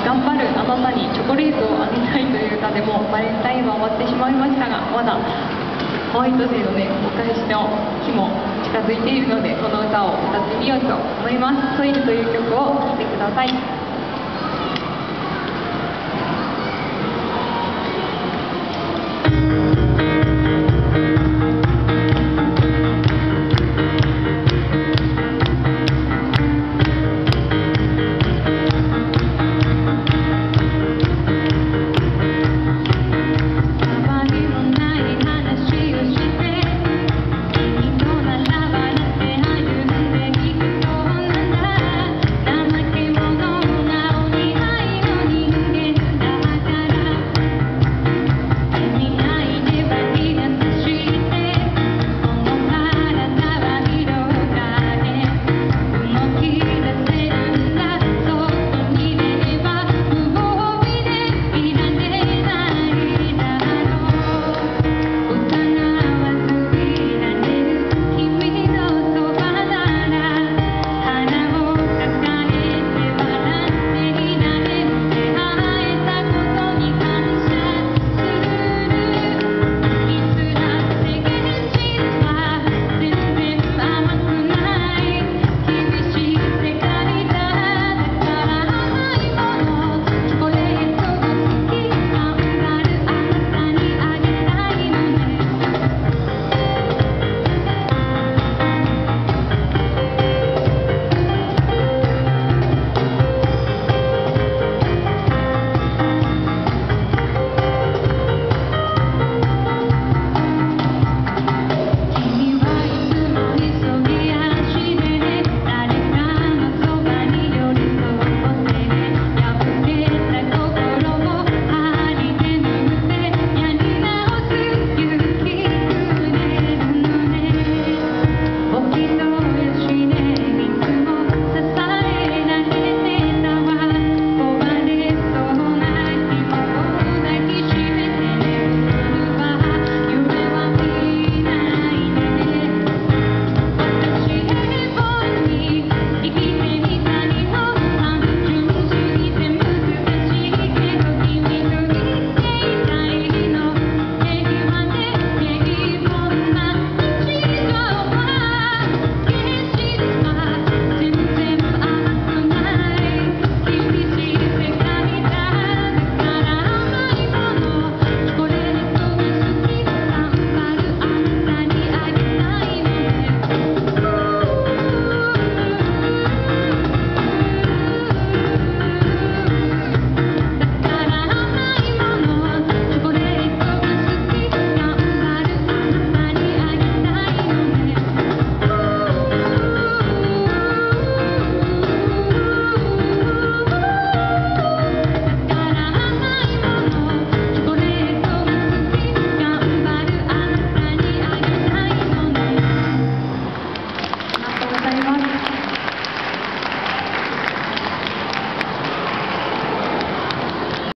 頑張るあなたにチョコレートをあげたいという歌でもバレンタインは終わってしまいましたが、まだホワイトデーのね、お返しの日も近づいているので、この歌を歌ってみようと思います。ソイルという曲を聴いてください。